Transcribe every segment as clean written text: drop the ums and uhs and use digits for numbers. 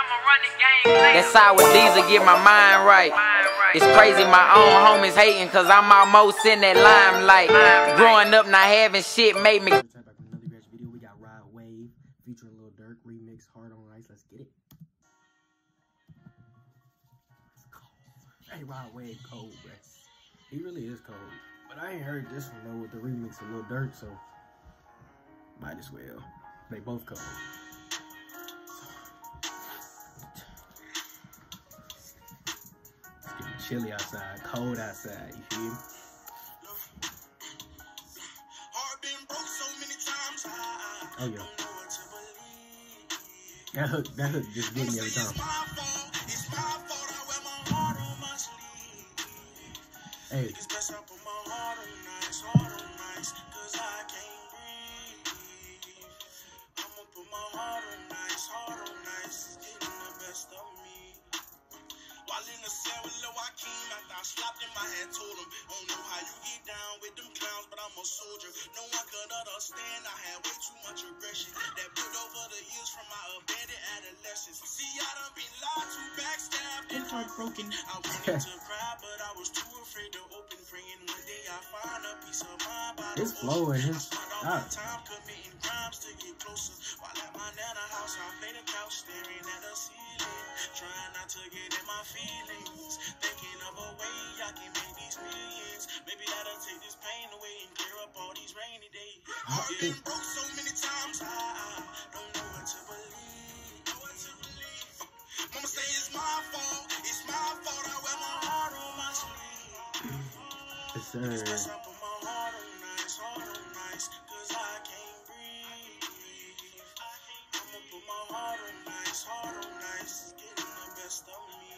That's how with Diesel get my mind right. It's crazy my own homies hating cause I'm almost in that limelight. Growing up not having shit made me. We got Ride Wave featuring Lil Durk remix Hard on Ice. Let's get it. Hey, Ride Wave cold, bruh. He really is cold. But I ain't heard this one though with the remix of Lil Durk, so might as well. They both cold. It's getting chilly outside, cold outside, you feel me? Oh yeah. That hook just get me every time. Hey. I slapped him, I had told him, don't know how you get down with them clowns, but I'm a soldier. No one could understand, I had way too much aggression that built over the years from my abandoned adolescence. See, I done been lied to, backstabbed, and heartbroken. I wanted to cry, but I was too afraid to open, praying one day I find a piece of mind by his flow and his time committing crimes to get closer. While at my nana house, I play the couch, staring at the ceiling, trying not to get in my feelings, thinking of a way I can make these millions. Maybe that'll take this pain away and clear up all these rainy days. I've been broke so many times, I don't know what to believe. Mama say it's my fault, it's my fault. I wear my heart on my sleeve. Yes, sir. I put my heart on nice, cause I can't breathe. I'ma put my heart on nice, getting the best of me.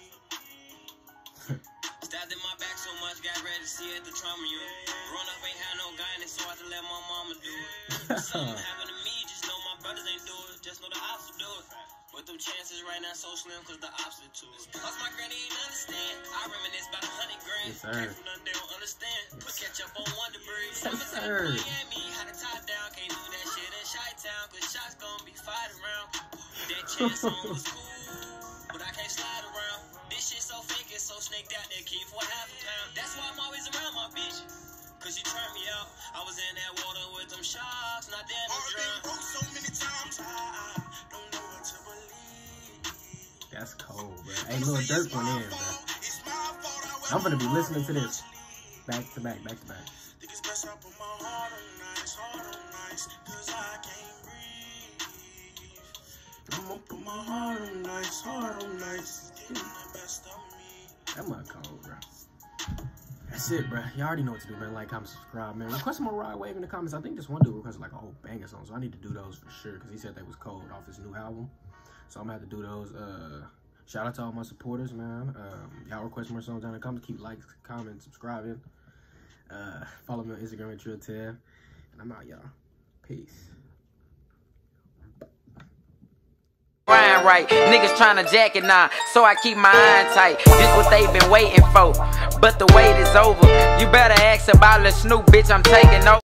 Stabbed in my back so much, got ready to see it, the trauma you. Growing up ain't had no guidance, so I had to let my mama do it. Something happened to me, just know my brothers ain't do it, just know the ops will do it. But them chances right now so slim, cause the ops are too. Plus my granny ain't understand, I reminisce about 100 grand. Yes, sir. Came from nothing they don't understand. Put ketchup on Wonder Bread. Summertime at me, had a top down, can't do that shit in Chi-Town, cause shots gon' be fired around. That chance song was cool, but I can't slide around. This shit so fake, it's so snaked out there, keep for half a pound. That's why I'm always around my bitch, cause she turned me out. I was in that water with them sharks, not there no drown. Broke so many times, I don't know what to believe. That's cold, bro. Hey, Lil Durk went in, bro. I'm gonna be listening to this back to back. Think it's best I put my heart on nice, cause I can't breathe. I'ma put my heart on nice, getting the best of me. That mud cold, bro. That's it, bro. Y'all already know what to do, man. Like, comment, subscribe, man. Request more Ride Wave in the comments. I think this one dude requested like a whole banger song, so I need to do those for sure, because he said they was cold off his new album. So I'm gonna have to do those. Shout out to all my supporters, man. Y'all request more songs down in the comments. Keep liking, commenting, subscribing. Follow me on Instagram at TrillTab. And I'm out, y'all. Peace. Right, niggas tryna jack it now, so I keep my eye tight. This what they been waiting for, but the wait is over. You better ask about Lil Snoop, bitch, I'm taking over.